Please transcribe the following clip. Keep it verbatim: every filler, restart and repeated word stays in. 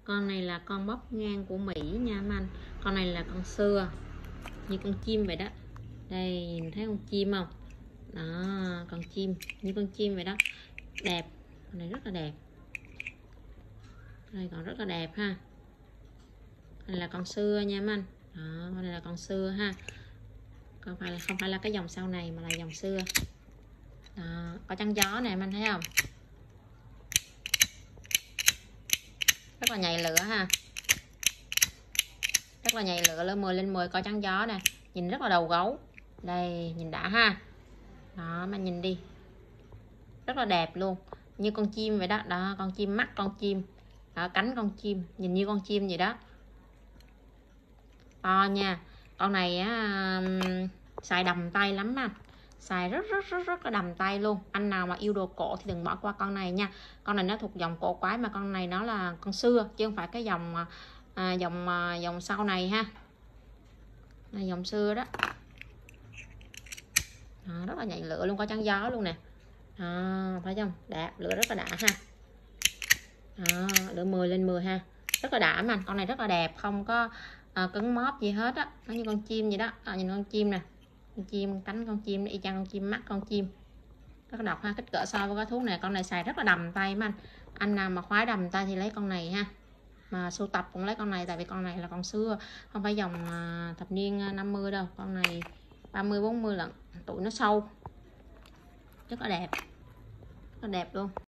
Con này là con bóc ngang của Mỹ nha em anh. Con này là con xưa, như con chim vậy đó. Đây, nhìn thấy con chim không? Đó, con chim, như con chim vậy đó. Đẹp, con này rất là đẹp. Đây còn rất là đẹp ha. Đây là con xưa nha em anh. Đó, con này là con xưa ha. Không phải là không phải là cái dòng sau này mà là dòng xưa. Đó, có chắn gió nè em anh thấy không? Rất là nhạy lửa ha. Rất là nhạy lửa, lên mười lên mười, có chắn gió nè. Nhìn rất là đầu gấu. Đây, nhìn đã ha. Đó, mà nhìn đi. Rất là đẹp luôn. Như con chim vậy đó. Đó, con chim, mắt con chim. Đó, cánh con chim, nhìn như con chim vậy đó. To nha. Con này á, xài đầm tay lắm á. Xài rất rất rất rất là đầm tay luôn. Anh nào mà yêu đồ cổ thì đừng bỏ qua con này nha. Con này nó thuộc dòng cổ quái, mà con này nó là con xưa chứ không phải cái dòng à, dòng à, dòng sau này ha. Là dòng xưa đó. Đó, rất là nhạy lửa luôn, có chắn gió luôn nè. Đó, phải không? Đẹp, lửa rất là đã ha. Đó, lửa mười lên mười ha. Rất là đã mà, con này rất là đẹp, không có à, cứng móp gì hết á. Nó như con chim vậy đó. À, nhìn con chim nè. Con chim, cánh con chim, y chang con chim, mắt con chim. Rất là độc ha, kích cỡ so với cái thuốc này, con này xài rất là đầm tay mà anh. Anh nào mà khoái đầm tay thì lấy con này ha. Mà sưu tập cũng lấy con này, tại vì con này là con xưa, không phải dòng à, thập niên năm mươi đâu. Con này ba mươi bốn mươi lận, tuổi nó sâu. Rất là đẹp. Rất là đẹp luôn.